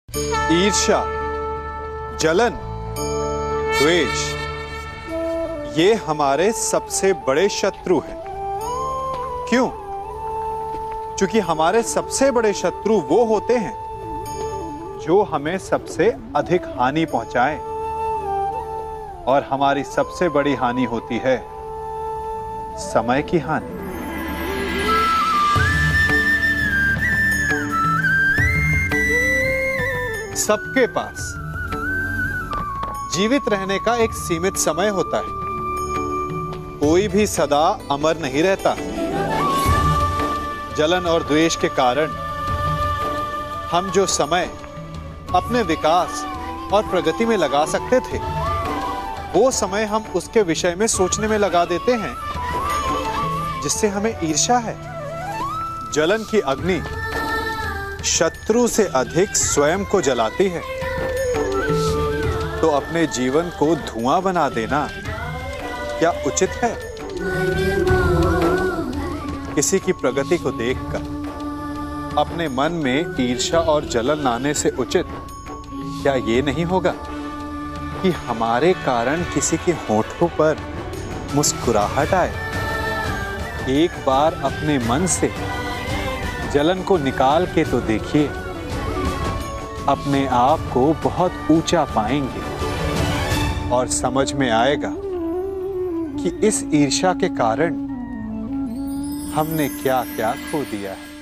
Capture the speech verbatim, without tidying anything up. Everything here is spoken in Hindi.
ईर्ष्या, जलन, द्वेष ये हमारे सबसे बड़े शत्रु हैं। क्यों? क्योंकि हमारे सबसे बड़े शत्रु वो होते हैं जो हमें सबसे अधिक हानि पहुंचाए, और हमारी सबसे बड़ी हानि होती है समय की हानि। सबके पास जीवित रहने का एक सीमित समय होता है। कोई भी सदा अमर नहीं रहता। जलन और द्वेष के कारण हम जो समय अपने विकास और प्रगति में लगा सकते थे, वो समय हम उसके विषय में सोचने में लगा देते हैं, जिससे हमें ईर्ष्या है। जलन की अग्नि शत्रु से अधिक स्वयं को जलाती है, तो अपने जीवन को धुआं बना देना क्या उचित है? किसी की प्रगति को देखकर अपने मन में ईर्ष्या और जलन लाने से उचित क्या ये नहीं होगा कि हमारे कारण किसी के होठों पर मुस्कुराहट आए? एक बार अपने मन से जलन को निकाल के तो देखिए, अपने आप को बहुत ऊंचा पाएंगे और समझ में आएगा कि इस ईर्ष्या के कारण हमने क्या क्या खो दिया है।